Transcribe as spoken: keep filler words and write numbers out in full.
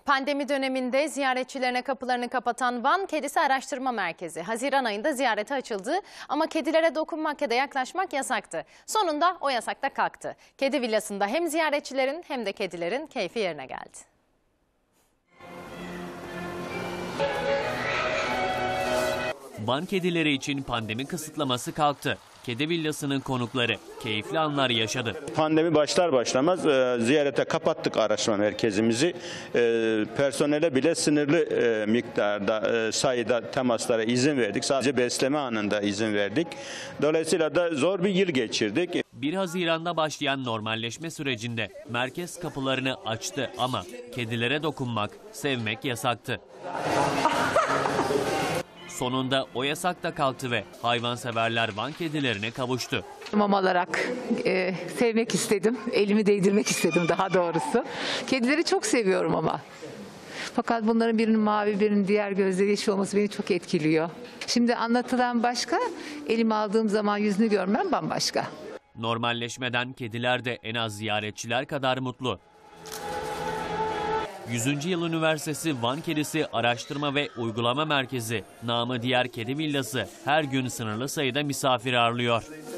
Pandemi döneminde ziyaretçilerine kapılarını kapatan Van Kedisi Araştırma Merkezi Haziran ayında ziyarete açıldı ama kedilere dokunmak ya da yaklaşmak yasaktı. Sonunda o yasak da kalktı. Kedi villasında hem ziyaretçilerin hem de kedilerin keyfi yerine geldi. Van kedileri için pandemi kısıtlaması kalktı. Kedi villasının konukları keyifli anlar yaşadı. Pandemi başlar başlamaz e, ziyarete kapattık araştırma merkezimizi. E, personele bile sınırlı e, miktarda, e, sayıda temaslara izin verdik. Sadece besleme anında izin verdik. Dolayısıyla da zor bir yıl geçirdik. bir Haziran'da başlayan normalleşme sürecinde merkez kapılarını açtı ama kedilere dokunmak, sevmek yasaktı. Sonunda o yasak da kalktı ve hayvanseverler Van kedilerine kavuştu. Mama alarak e, sevmek istedim, elimi değdirmek istedim daha doğrusu. Kedileri çok seviyorum ama. Fakat bunların birinin mavi, birinin diğer gözleri yeşil olması beni çok etkiliyor. Şimdi anlatılan başka, elime aldığım zaman yüzünü görmem bambaşka. Normalleşmeden kediler de en az ziyaretçiler kadar mutlu. yüzüncü Yıl Üniversitesi Van Kedisi Araştırma ve Uygulama Merkezi, namı diğer Kedi Villası her gün sınırlı sayıda misafir ağırlıyor.